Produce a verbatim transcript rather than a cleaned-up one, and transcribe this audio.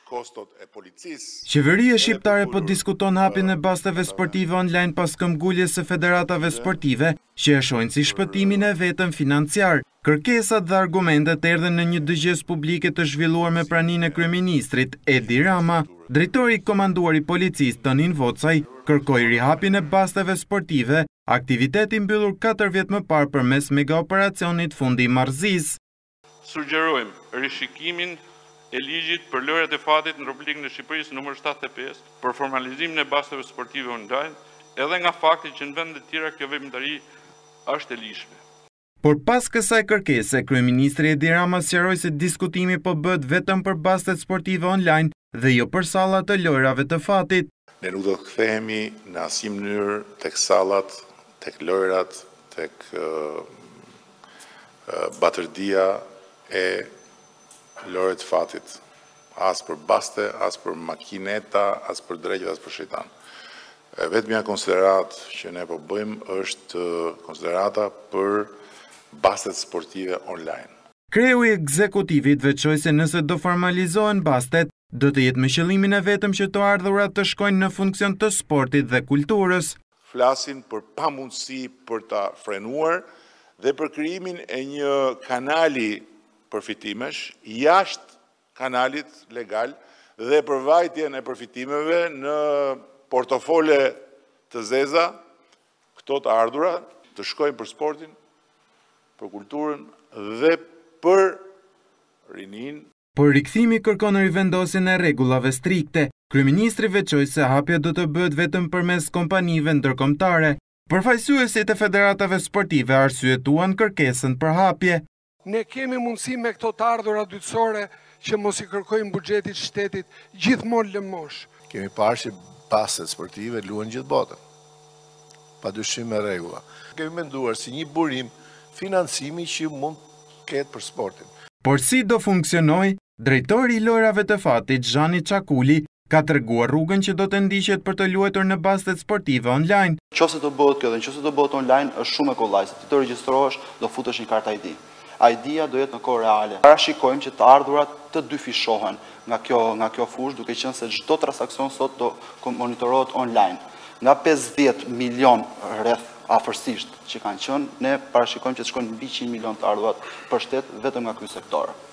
Qeveria shqiptare po diskuton hapjen e basteve sportive online pas këmbguljes së federatave sportive, që e shohin si shpëtimin e vetëm financiar. Kërkesat dhe argumentet erdhen në një dëgjes publike të zhvilluar me praninë e kryeministrit Edi Rama. Drejtori i komanduar i policisë Tonin Vocaj kërkoi rihapjen e basteve sportive, aktiviteti mbyllur katër vjet më parë përmes mega operacionit Fundi i Marrëzisë. Sugjerojmë rishikimin e ligjit për lojrat e fatit në Republikën e Shqipërisë numër shtatëdhjetë e pesë për formalizimin e basteve sportive online, edhe nga fakti që në vende të tjera kjo veprimtari është e lishme. Por pas kësaj kërkese, kryeministri Edi Rama sqaroi se diskutimi po bëhet vetëm për bastet sportive online dhe jo për sallat të lojrave të fatit. Ne nuk do të kthehemi në asnjë mënyrë tek sallat, tek lojrat, tek uh, uh, batërdia e lojrat të fatit. As për baste, as për makineta, as për drekët, as për shejtan. Vetmja konsiderat që ne po bëjmë është konsiderata për bastet sportive online. Kreu i ekzekutivit veçoi se nëse do formalizohen bastet, do të jetë me qëllimin e vetëm që të ardhurat të shkojnë në funksion të sportit dhe kulturës. Flasin për pamundësi për ta frenuar dhe për krijimin e një kanali përfitimesh jashtë kanalit legal dhe përvajtjen e përfitimeve në portofole të zeza, këto të ardhura të shkojnë për sportin, për kulturën dhe për rinin. Por rikthimi kërkon rivendosjen e rregullave strikte. Kryeministri veçoi se hapja do të bëhet vetëm përmes kompanive ndërkombëtare. Përfaqësuesit e federatave sportive arsyetuan kërkesën për hapje. Ne kemi mundësi me këto të ardhura dytësore që mos i kërkojmë buxhetit shtetit gjithmonë lëmosh. Kemi parë që bastet sportive luhen gjithë botën, padyshim me rregulla. Kemi menduar si një burim financimi që mund ketë për sportin. Por si do funksionoj, drejtori i lojrave të fatit, Zhani Çakuli, ka treguar rrugën që do të ndiqet për të luajtur në bastet sportive online. Nëse do bëhet kjo dhe nëse do bëhet online, është shumë e kollaj, se ti të regjistrohesh, do futesh një kartë I D. I D-ja do jetë në kohë reale. Parashikojmë që të ardhurat të dyfishohen nga kjo nga kjo fushë, duke qenë se çdo transaksion sot do monitorohet online. Nga pesëdhjetë milion rreth afërsisht që kanë qenë, ne parashikojmë që të shkojnë mbiqind milion të ardhurat për shtet vetëm nga ky sektor.